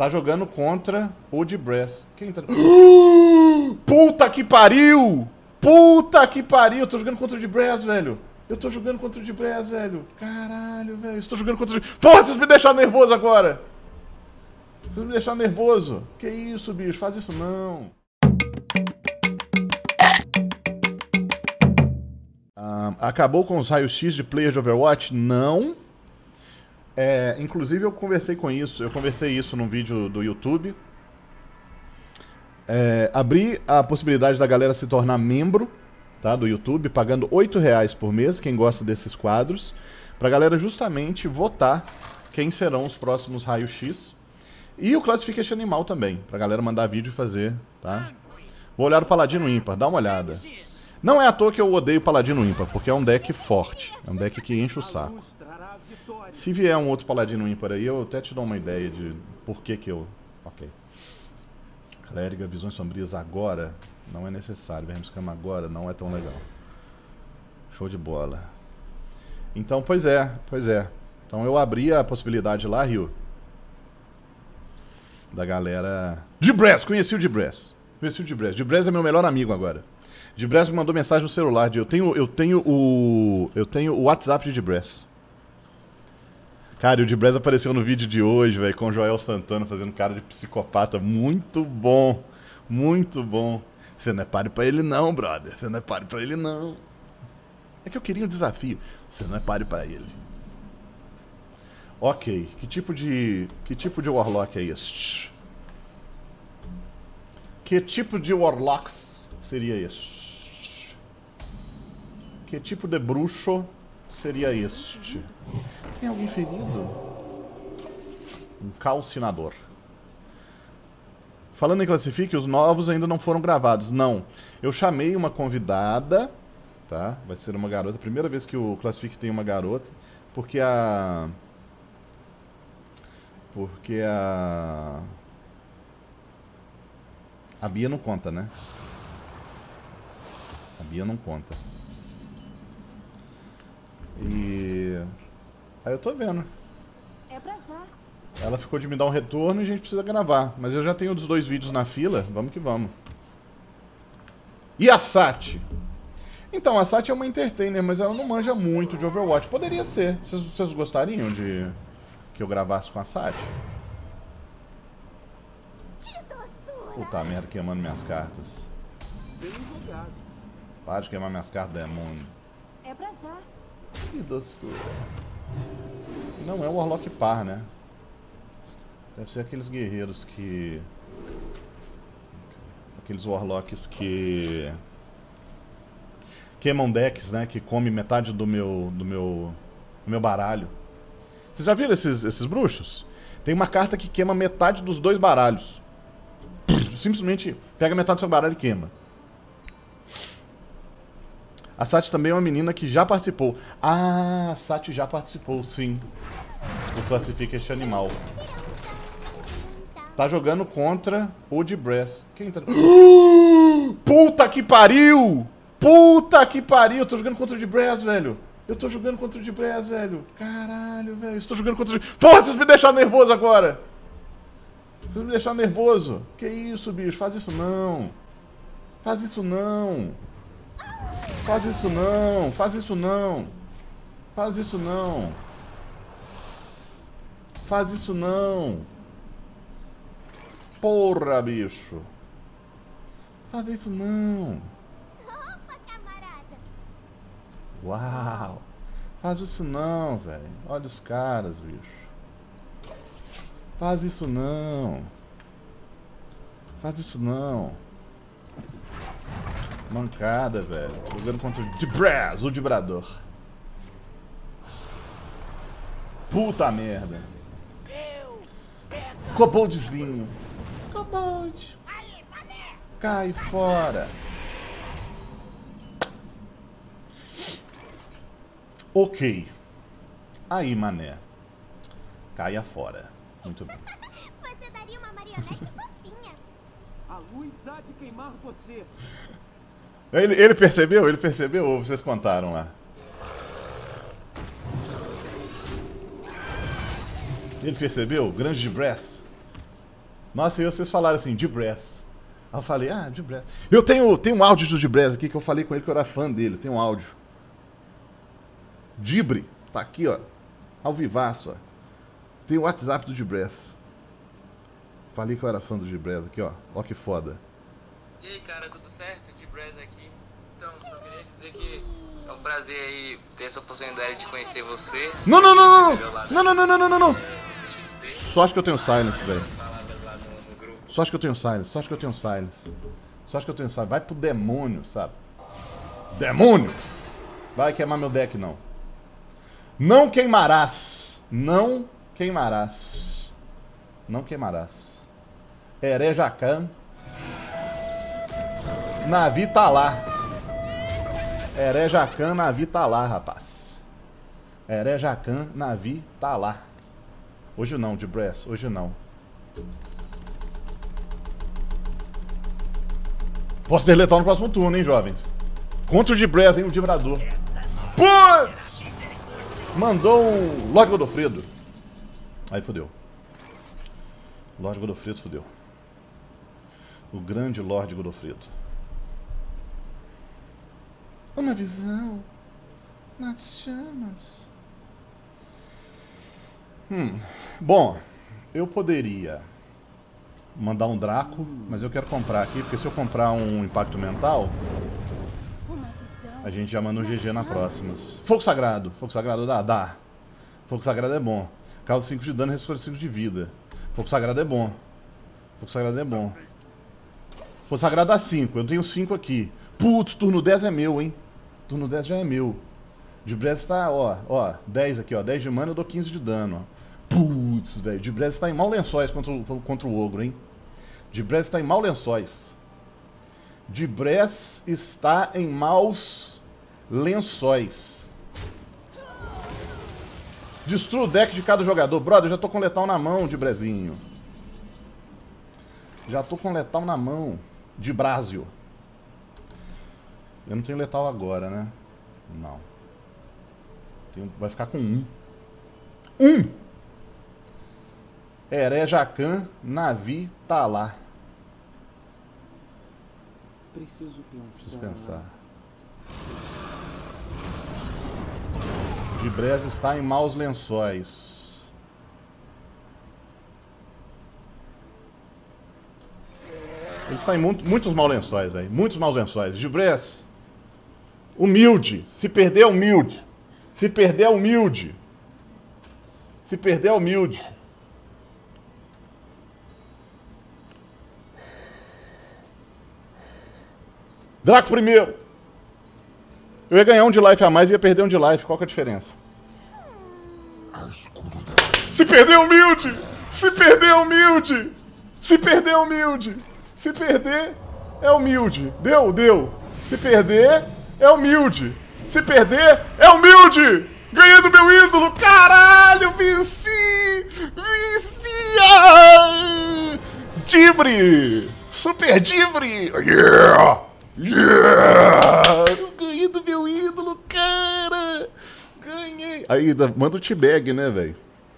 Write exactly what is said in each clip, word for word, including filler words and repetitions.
Tá jogando contra o de Brass. Quem tá... Puta que pariu! Puta que pariu! Eu tô jogando contra o de Brass, velho. Eu tô jogando contra o de Brass, velho. Caralho, velho. Estou jogando contra o de... Porra, vocês me deixaram nervoso agora. Vocês me deixaram nervoso. Que isso, bicho? Faz isso não. Ah, acabou com os raios-x de player de Overwatch? Não. É, inclusive eu conversei com isso, eu conversei isso num vídeo do YouTube. É, abri a possibilidade da galera se tornar membro, tá, do YouTube, pagando oito reais por mês, quem gosta desses quadros, pra galera justamente votar quem serão os próximos raios-x. E o Classification Animal também, pra galera mandar vídeo e fazer, tá? Vou olhar o Paladino Ímpar, dá uma olhada. Não é à toa que eu odeio o Paladino Ímpar, porque é um deck forte, é um deck que enche o saco. Se vier um outro Paladino Ímpar aí, eu até te dou uma ideia de por que que eu... Ok. Clériga, Visões Sombrias agora não é necessário. Vermescama agora não é tão legal. Show de bola. Então, pois é, pois é. Então eu abri a possibilidade lá, Rio, da galera... De Brass, conheci o de Brass. Conheci o de Brass. De Brass é meu melhor amigo agora. De Brass me mandou mensagem no celular. De, eu tenho, eu tenho o... Eu tenho o WhatsApp de De Brass. Cara, e o de Brass apareceu no vídeo de hoje, velho, com o Joel Santana fazendo cara de psicopata. Muito bom. Muito bom. Você não é páreo pra ele não, brother. Você não é páreo pra ele não. É que eu queria um desafio. Você não é páreo pra ele. Ok. Que tipo de... Que tipo de Warlock é esse? Que tipo de Warlocks seria esse? Que tipo de bruxo seria este? Tem alguém ferido? Um calcinador. Falando em Classifique, os novos ainda não foram gravados. Não. Eu chamei uma convidada, tá? Vai ser uma garota. Primeira vez que o Classifique tem uma garota. Porque a... Porque a... A Bia não conta, né? A Bia não conta. E... Aí eu tô vendo. É pra já. Ela ficou de me dar um retorno e a gente precisa gravar. Mas eu já tenho os dois vídeos na fila. Vamos que vamos. E a Sati? Então, a Sati é uma entertainer, mas ela não manja muito de Overwatch. Poderia ser. Vocês, vocês gostariam de que eu gravasse com a Sati? Puta merda, queimando minhas cartas. Para de queimar minhas cartas, demônio. É pra já. Que doçura. Não é o Warlock par, né? Deve ser aqueles guerreiros que... Aqueles Warlocks que... Queimam decks, né? Que come metade do meu... Do meu... Do meu baralho. Vocês já viram esses, esses bruxos? Tem uma carta que queima metade dos dois baralhos. Simplesmente pega metade do seu baralho e queima. A Sati também é uma menina que já participou. Ah, a Sati já participou, sim. Do Classification Animal. Tá jogando contra o de Brass. Quem tá... Puta que pariu! Puta que pariu! Eu tô jogando contra o de Brass, velho. Eu tô jogando contra o de Brass, velho. Caralho, velho. Estou jogando contra o de... Porra, vocês me deixaram nervoso agora. Vocês me deixaram nervoso. Que isso, bicho? Faz isso não. Faz isso não. Faz isso não, faz isso não. Faz isso não. Faz isso não. Porra, bicho. Faz isso não. Opa, camarada. Uau. Faz isso não, velho. Olha os caras, bicho. Faz isso não. Faz isso não. Mancada, velho. Jogando contra o de Brass, o vibrador. Puta merda. Koboldzinho. Kobold. Cai fora. Ok. Aí, mané. Caia fora. Muito bem. Você daria uma marionete fofinha. A luz há de queimar você. Ele, ele percebeu? Ele percebeu ou vocês contaram lá? Ele percebeu? Grande de Brass. Nossa, e vocês falaram assim, Dibrez. Aí eu falei, ah, Dibrez. Eu tenho, tenho um áudio do Dibrez aqui que eu falei com ele que eu era fã dele. Tem um áudio. Dibre, tá aqui, ó. Ao vivaço, ó. Tem o WhatsApp do Dibrez. Falei que eu era fã do Dibrez aqui, ó. Ó que foda. E aí, cara, tudo certo? Dibrez aqui. Então, só queria dizer que é um prazer aí ter essa oportunidade de conhecer você. Não, não, não, não, não, não, não, não, não, não, não. C C X P. Só acho que eu tenho silence, velho. As palavras lá no, no grupo. Só acho que eu tenho silence, só acho que eu tenho silence. Só acho que eu tenho silence. Vai pro demônio, sabe? Demônio! Vai queimar meu deck, não. Não queimarás. Não queimarás. Não queimarás. Heré Jacan. Navi tá lá. Heré Jacan, Navi tá lá, rapaz. Heré Jacan, Navi tá lá. Hoje não, Dibrez, hoje não. Posso deletar no próximo turno, hein, jovens? Contra o Dibrez, hein, o Dibrador. Putz! Mandou um Lorde Godofredo. Aí fodeu. Lorde Godofredo fodeu. O grande Lorde Godofredo. Uma visão nas chamas. Hum, bom, eu poderia mandar um Draco, mas eu quero comprar aqui, porque se eu comprar um Impacto Mental, a gente já manda um G G na próxima. Fogo Sagrado, Fogo Sagrado dá? Dá. Fogo Sagrado é bom. Causa cinco de dano e restaura cinco de vida. Fogo Sagrado é bom. Fogo Sagrado é bom. Fogo Sagrado dá cinco, eu tenho cinco aqui. Putz, turno dez é meu, hein? Turno dez já é meu. Dibrez tá, ó, ó, dez aqui, ó. dez de mana eu dou quinze de dano, ó. Putz, velho. Dibrez tá em mal lençóis contra o, contra o ogro, hein? Dibrez está em mal lençóis. Dibrez está em maus lençóis. Destrua o deck de cada jogador. Brother, eu já tô com letal na mão, Dibrezinho. Já tô com letal na mão. Dibrázio. Eu não tenho letal agora, né? Não. Tenho, vai ficar com um. Um! Heré Jacan, Navi tá lá. Preciso pensar. Preciso pensar. Dibrez está em maus lençóis. Ele está em muito, muitos maus lençóis, velho. Muitos maus lençóis. Dibrez, humilde. Se perder, é humilde. Se perder, é humilde. Se perder, é humilde. Draco primeiro. Eu ia ganhar um de life a mais e ia perder um de life. Qual que é a diferença? Se perder, humilde! Se perder, humilde! Se perder, humilde! Se perder, é humilde. Deu, deu. Se perder, é humilde. Se perder, é humilde! Ganhei do meu ídolo! Caralho, venci! Venci! Ah! Dibre! Super Dibre! Yeah! Yeah! Eu ganhei do meu ídolo, cara! Ganhei! Aí, manda o T-Bag, né, velho?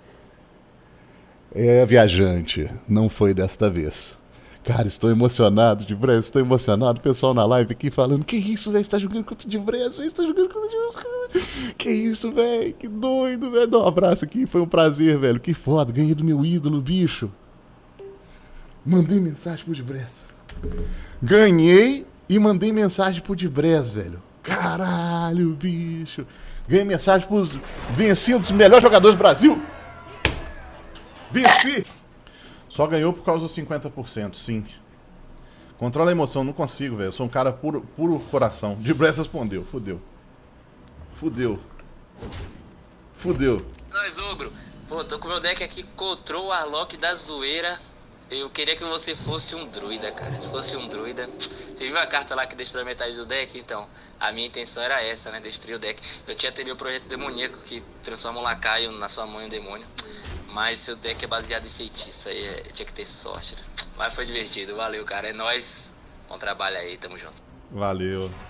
É, viajante, não foi desta vez. Cara, estou emocionado, Dibrez, estou emocionado. O pessoal na live aqui falando: que isso, velho? Você tá jogando contra o Dibrez, velho? Você tá jogando contra o Dibrez? Que isso, velho? Que doido, velho. Dá um abraço aqui, foi um prazer, velho. Que foda, ganhei do meu ídolo, bicho. Mandei mensagem pro Dibrez. Ganhei e mandei mensagem pro Dibrez, velho. Caralho, bicho. Ganhei mensagem pros... Venci um dos melhores jogadores do Brasil. Venci. Só ganhou por causa dos cinquenta por cento, sim. Controla a emoção, não consigo, velho. Eu sou um cara puro, puro coração. Dibrez respondeu, fudeu. Fudeu. Fudeu. Nós, ogro. Pô, tô com meu deck aqui, Control Warlock da zoeira. Eu queria que você fosse um druida, cara. Se fosse um druida... Você viu a carta lá que destruiu a metade do deck? Então, a minha intenção era essa, né? Destruir o deck. Eu tinha até meu projeto demoníaco, que transforma um lacaio na sua mão em um demônio. Mas seu deck é baseado em feitiço, aí é... tinha que ter sorte, né? Mas foi divertido, valeu, cara. É nóis. Bom trabalho aí, tamo junto. Valeu.